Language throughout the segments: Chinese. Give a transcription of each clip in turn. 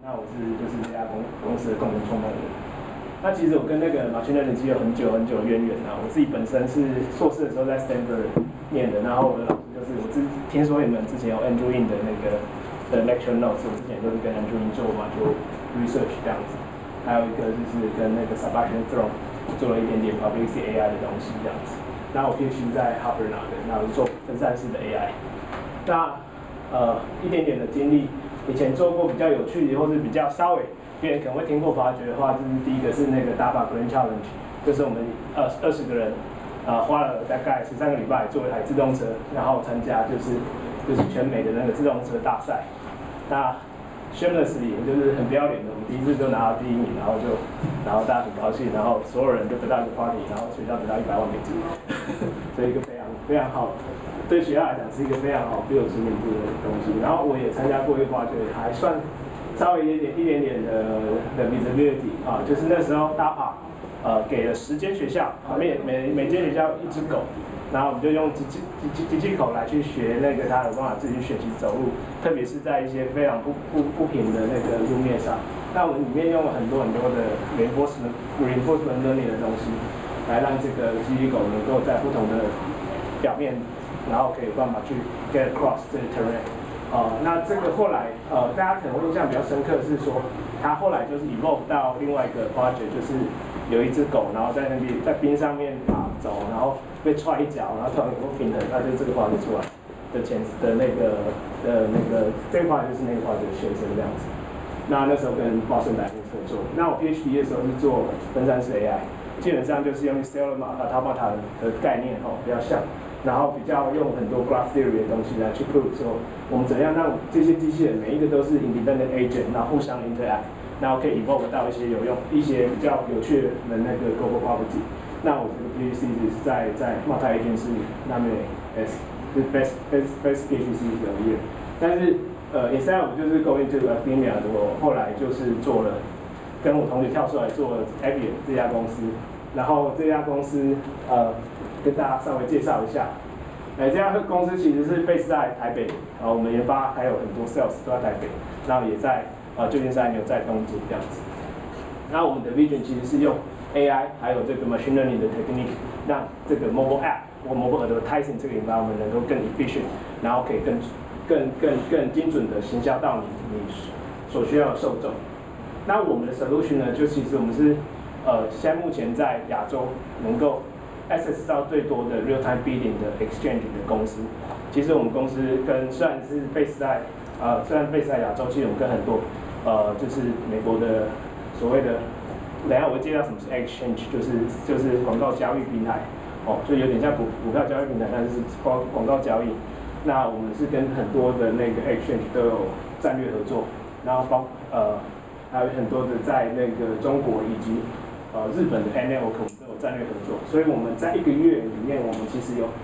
那我就是这家公司的共同创办人。那其实我跟那个machine learning有很久的渊源啊。我自己本身是硕士的时候在 Stanford 念的，然后我的老师就是听说你们之前有 Andrew Ng 的那个的 lecture notes， 我之前就是跟 Andrew Ng 做 research 这样子。还有一个就是跟那个 Sebastian Throne 做了一点点 publicity AI 的东西这样子。那我 PhD 在 Appier 拿的，那我是做分散式的 AI。那一点点的经历，以前做过比较有趣的，或是比较稍微别人可能会听过发掘的话，就是第一个是那个 DARPA Grand Challenge， 就是我们20个人花了大概13个礼拜做一台自动车，然后参加就是全美的那个自动车大赛。那 shamelessly 就是很不要脸的，我们第一次就拿到第1名，然后大家很高兴，然后所有人就得到一个 party， 然后学校得到100万美金，所以一个非常好。对学校来讲是一个非常好、具有知名度的东西。然后我也参加过一个project，还算稍微一点点的 visibility 啊，就是那时候 DARPA 给了10间学校，每间学校1只狗，然后我们就用机器狗来去学那个它有办法自己学习走路，特别是在一些非常不平的那个路面上。那我们里面用了很多的 reinforcement learning 的东西，来让这个机器狗能够在不同的表面。然后可以有办法去 get across 这个 terrain， 那这个后来大家可能印象比较深刻是说，它后来就是 evolve 到另外一个 project， 就是有一只狗，然后在那边在冰上面走，然后被踹一脚，然后突然有平衡，那就是这个 project 出来的那个这个 project 就是那个 project 的学生这样子。那时候跟茂盛大学合作，那我 PhD 的时候是做分散式 AI， 基本上就是用 Stellar Automata 的概念比较像。然后比较用很多 graph theory 的东西来去 prove 说，我们怎样让这些机器人每一个都是 independent agent， 然后互相 interact， 然后可以 evoke 到一些一些比较有趣的那个 global property。那我这个 PhD 是在 multi agency 那边 是 best PhD of the year。但是instead of 就是 going to academia， 我后来就是做了，跟我同学跳出来做了 Appier 这家公司，然后这家公司跟大家稍微介绍一下，这家公司其实是 base 在台北，我们研发还有很多 sales 都在台北，然后也在旧金山，也有在东京这样子。那我们的 vision 其实是用 AI 还有这个 machine learning 的 technique， 让这个 mobile app 或 mobile advertising 这个 environment 能够更 efficient， 然后可以更精准的行销到你所需要的受众。那我们的 solution 呢，就其实我们是现在目前在亚洲能够access 到最多的 real-time bidding 的 exchange 的公司。其实我们公司虽然是 base 在亚洲，其实我们跟很多就是美国的所谓的，等一下我会介绍什么是 exchange， 就是广告交易平台，就有点像股票交易平台，但是广告交易。那我们是跟很多的那个 exchange 都有战略合作，然后还有很多的在那个中国以及日本的 network 我们都有战略合作，所以我们在1个月里面，我们其实有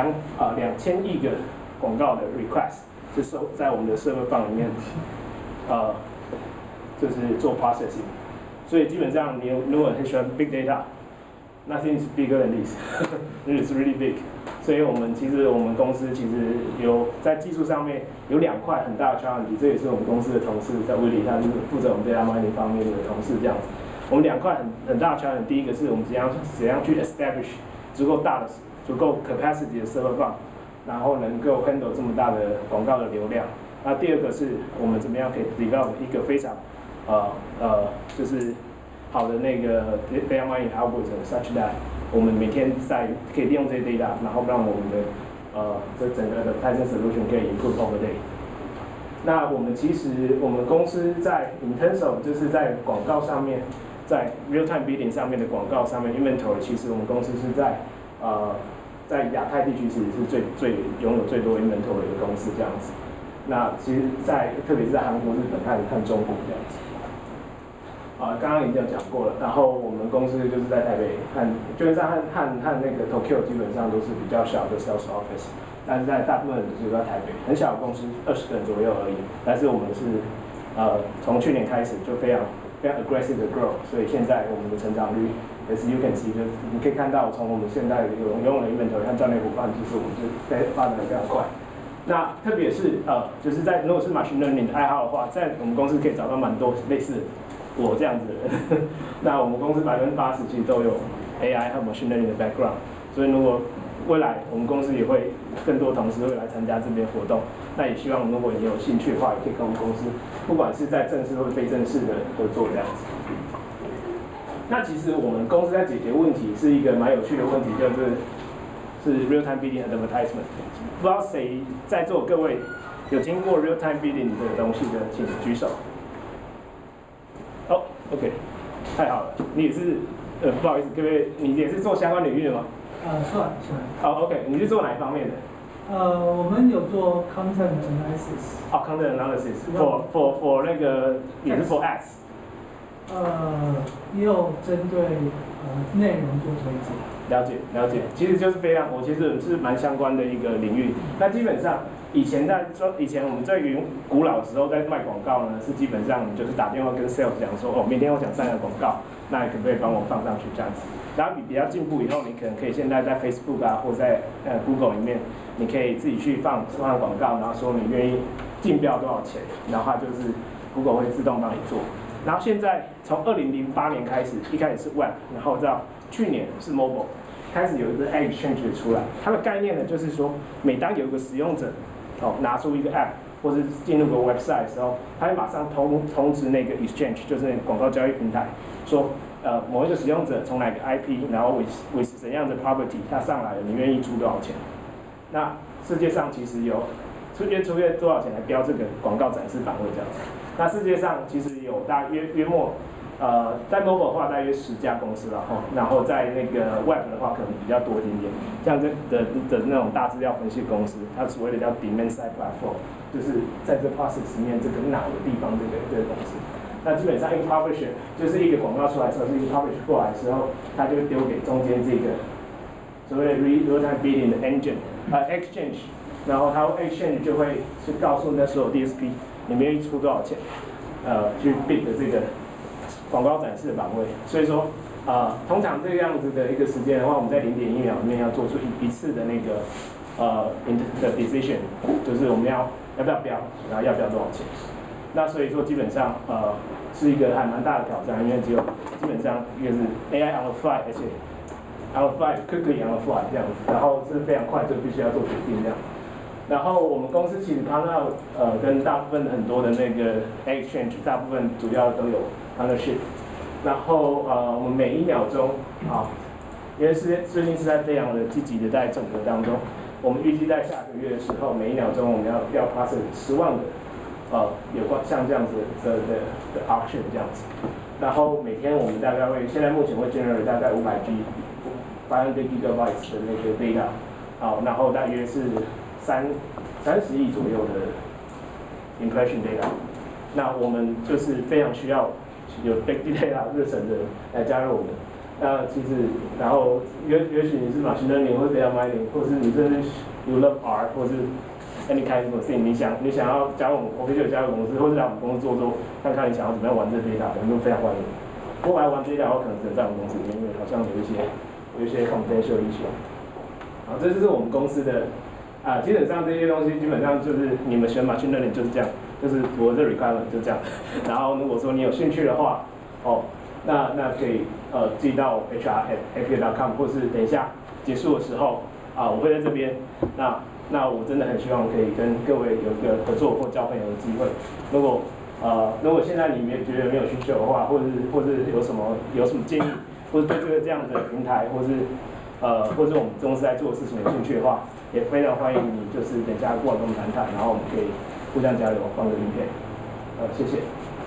2000亿个广告的 request 是在我们的 server farm 里面，就是做 processing， 所以基本上如果很喜欢 big data，nothing is bigger than this， it's really big。所以其实我们公司其实在技术上面有2块很大的 challenge， 这也是我们公司的同事在Willy，他是负责我们 data mining 方面的同事这样子。我们2块很大的 challenge， 第一个是我们怎样去 establish 足够 capacity 的 server farm， 然后能够 handle 这么大的广告的流量。那第二个是我们怎么样可以 develop 一个非常就是好的那个 data mining algorithm such that 我们每天可以利用这些 data， 然后让我们的这整个的 advertising solution 可以 improve over day。那我们公司在 in terms of 就是在广告上面，在 real-time bidding 上面的广告上面 inventory， 其实我们公司是在亚太地区其实是最拥有最多 inventory 的公司这样子。那其实特别是在韩国、日本和中国这样子。刚刚已经有讲过了，然后我们公司就是在台北旧金山和那个 Tokyo 基本上都是比较小的 sales office， 但是在大部分就是在台北，很小的公司20个人左右而已。但是我们是从去年开始就非常 aggressive 的 grow， 所以现在我们的成长率 as you can see， 就你可以看到从我们现在拥有的 inventory 和战略伙伴，其实我们是发展的非常快。 那特别是就是在如果是 machine learning 的爱好的话，在我们公司可以找到蛮多类似我这样子的人。那我们公司80%其实都有 AI 和 machine learning 的 background， 所以如果未来我们公司也会更多同事会来参加这边活动，那也希望如果你有兴趣的话，也可以跟我们公司，不管是在正式或非正式的合作这样子。那其实我们公司在解决问题是一个蛮有趣的问题，是 real time bidding and advertisement。不知道谁在座各位有听过 real time bidding 的东西的，请举手。哦 ，OK， 太好了，你也是不好意思，各位，你也是做相关领域的吗？ 算。 好 ，OK， 你是做哪一方面的？ 我们有做 content analysis。 content analysis for 那个也是 for ads。 也有针对内容做推荐。 了解，其实就是非常，我其实是蛮相关的一个领域。那基本上以前我们在古老的时候在卖广告呢，是基本上你就是打电话跟 sales 讲说，明天我想上个广告，那你可不可以帮我放上去这样子？然后你比较进步以后，你可能可以现在在 Facebook 啊，或在Google 里面，你可以自己去放广告，然后说你愿意竞标多少钱，然后它就是 Google 会自动帮你做。然后现在从2008年开始，一开始是 Web， 然后到去年是 Mobile， 开始有一个 App Exchange 出来。它的概念呢，就是说，每当有一个使用者拿出一个 App 或是进入个 website 的时候，他会马上通知那个 Exchange， 就是那个广告交易平台，说某一个使用者从哪个 IP， 然后with怎样的 property， 他上来了，你愿意出多少钱？那世界上其实有出约多少钱来标这个广告展示版位这样子。那世界上其实有大约莫在 mobile 的话大约10家公司了哈，然后在那个 web 的话可能比较多一点点，像的那种大资料分析公司，它所谓的叫 demand side platform， 就是在这 process 里面这个哪个地方这个公司。那基本上一个 publisher 就是一个广告出来的时候，是一个 publisher 过来的时候，他就会丢给中间这个所谓的 real time bidding 的 exchange， 然后它 exchange 就会去告诉那所有 DSP。你们愿意出多少钱？去 bid 的这个广告展示的版位。所以说，通常这个样子的一个时间的话，我们在0.1秒里面要做出一次的那个的 decision， 就是我们要不要标，然后要标多少钱。那所以说基本上是一个还蛮大的挑战，因为基本上一个是 AI on the fly， 而且 on the fly quickly on the fly 这样子，然后是非常快就必须要做决定这样。然后我们公司其实 partner 跟大部分很多的那个 exchange， 大部分主要都有 partnership。然后我们每1秒钟因为最近是在非常的积极的在整合当中，我们预计在下个月的时候，每1秒钟我们要 process 10万个有关像这样子的 auction 这样子。然后每天我们大概现在目前会 generate 大概500 gigabytes 的那个 data， 然后大约是30亿左右的 impression data， 那我们就是非常需要有 big data 热忱的人来加入我们。那其实，然后也许你是machine learning或者 data mining， 或是你真的 you love art， 或是 any kind of thing， 你想要加入我们就加入公司，或者来我们公司做，看看你想要怎么样玩这 data， 我们都非常欢迎。不过来玩 data 的话，可能只能在我们公司里面，因为好像有一些 confidential issue。好，这就是我们公司的。基本上这些东西基本上就是你们选machine learning就是这样，就是符合这 requirement 就这样。然后如果说你有兴趣的话，那可以寄到 hr@appier.com， 或是等一下结束的时候我会在这边。那我真的很希望可以跟各位有一个合作或交朋友的机会。如果现在你们觉得没有需求的话，或者有什么建议，或者对这样的平台，或是我们公司在做的事情有兴趣的话，也非常欢迎你，就是等一下过来跟我们谈谈，然后我们可以互相交流，放个影片。谢谢。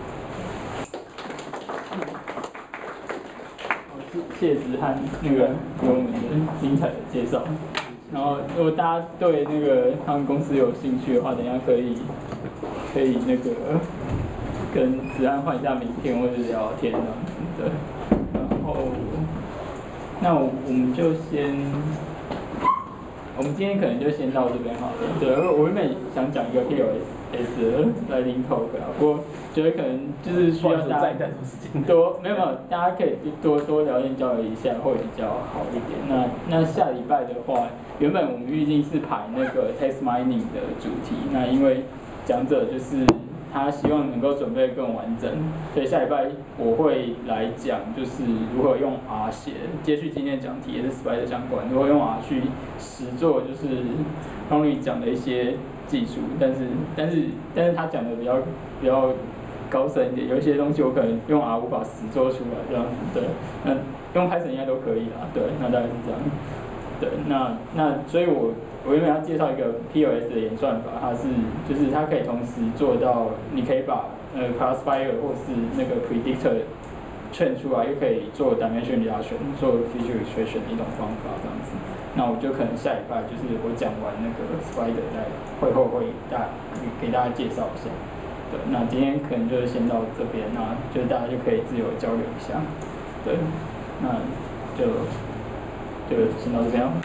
谢谢子翰那个给我们的精彩的介绍。然后如果大家对那个他们公司有兴趣的话，等一下可以那个跟子翰换一下名片或者聊天啊的。然后那我们就先我们今天可能就先到这边好了。对，我原本想讲一个 POS 来领头的，不过觉得可能就是需要大家多没有，大家可以多聊天交流一下，会比较好一点。那下礼拜的话，原本我们预计是排那个 text mining 的主题，那因为讲者就是他希望能够准备更完整，所以下礼拜我会来讲就是如何用 R 写，接续今天讲题也是 Spider 相关，如何用 R 去实做就是方律讲的一些技术，但是他讲的比较高深一点，有一些东西我可能用 R 无法实做出来这样子，对，那用 Python 应该都可以啦，对，那大概是这样，对，那所以我原本要介绍一个 POS 的演算法，就是它可以同时做到，你可以把classifier 或是那个 predictor 劝出来，又可以做 dimension reduction， 做 feature extraction 的一种方法这样子。那我就可能下礼拜就是我讲完那个 Spider 在会后会给大家介绍一下。对，那今天可能就先到这边，那就大家就可以自由交流一下。对，那就先到这边。